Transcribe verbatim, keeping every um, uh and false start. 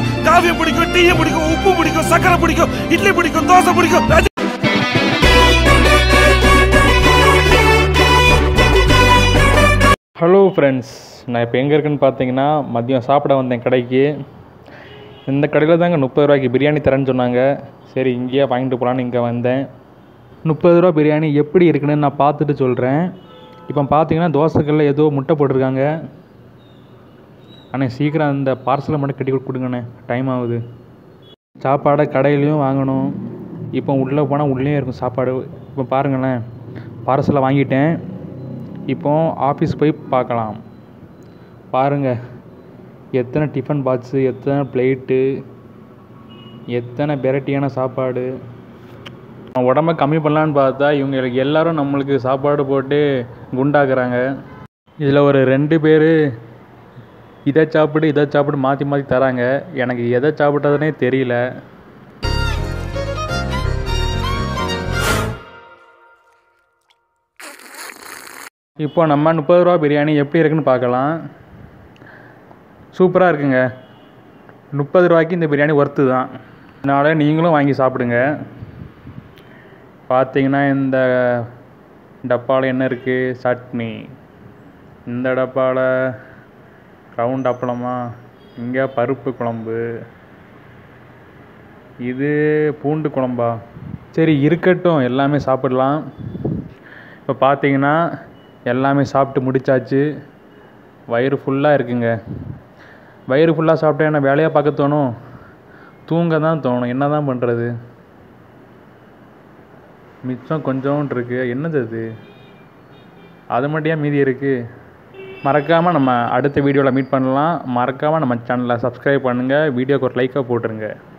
பிடிக்கும், காஃபி பிடிக்கும், டீ பிடிக்கும், உப்பு பிடிக்கும், சக்கரை பிடிக்கும், இட்லி பிடிக்கும், தோசை பிடிக்கும். ஹலோ ஃப்ரெண்ட்ஸ், நான் இப்போ எங்கே இருக்குன்னு பார்த்தீங்கன்னா மதியம் சாப்பிட வந்தேன் கடைக்கு. இந்த கடையில் தாங்க முப்பது ரூபாய்க்கு பிரியாணி தரேன்னு சொன்னாங்க. சரி இங்கேயே வாங்கிட்டு போகலான்னு இங்கே வந்தேன். முப்பது ரூபா பிரியாணி எப்படி இருக்குன்னு நான் பார்த்துட்டு சொல்கிறேன். இப்போ பார்த்தீங்கன்னா தோசைக்கல்ல ஏதோ முட்டை போட்டிருக்காங்க. ஆனால் சீக்கிரம் அந்த பார்சலை மட்டும் கட்டி கொடுங்கண்ணே, டைம் ஆகுது. சாப்பாடை கடையிலையும் வாங்கணும். இப்போ உள்ளே போனால் உள்ளே இருக்கும் சாப்பாடு. இப்போ பாருங்களேன், பார்சலை வாங்கிட்டேன். இப்போ ஆஃபீஸ் போய் பார்க்கலாம். பாருங்கள் எத்தனை டிஃபன் பாக்ஸு, எத்தனை பிளேட்டு, எத்தனை வெரைட்டியான சாப்பாடு. உடம்ப கம்மி பண்ணலான்னு பார்த்தா இவங்க எல்லோரும் நம்மளுக்கு சாப்பாடு போட்டு குண்டாக்குறாங்க. இதில் ஒரு ரெண்டு பேர் இதை சாப்பிடு இதை சாப்பிடு மாற்றி மாற்றி தராங்க. எனக்கு எதை சாப்பிட்டதுனே தெரியல. இப்போ நம்ம முப்பது ரூபா பிரியாணி எப்படி இருக்குன்னு பார்க்கலாம். சூப்பராக இருக்குங்க. முப்பது ரூபாய்க்கு இந்த பிரியாணி ஒர்த்து தான். அதனால் நீங்களும் வாங்கி சாப்பிடுங்க. பார்த்தீங்கன்னா இந்த டப்பாவில் என்ன இருக்குது? சட்னி. இந்த டப்பாவில் ரவுண்ட் அப்பளமா, இங்கே பருப்பு குழம்பு, இது பூண்டு குழம்பா. சரி இருக்கட்டும், எல்லாமே சாப்பிடலாம். இப்போ பார்த்தீங்கன்னா எல்லாமே சாப்பிட்டு முடித்தாச்சு. வயிறு ஃபுல்லாக இருக்குங்க. வயிறு ஃபுல்லாக சாப்பிட்டா என்ன வேலையாக பார்க்க தோணும்? தூங்க தான் தோணும். என்ன தான் பண்ணுறது? மிச்சம் கொஞ்சோண்டு இருக்குது. என்னது அது? அது மட்டும் மீதி இருக்குது. மறக்காமல் நம்ம அடுத்த வீடியோவில் மீட் பண்ணலாம். மறக்காமல் நம்ம சேனலை சப்ஸ்கிரைப் பண்ணுங்கள். வீடியோக்கு ஒரு லைக்காக போட்டுருங்க.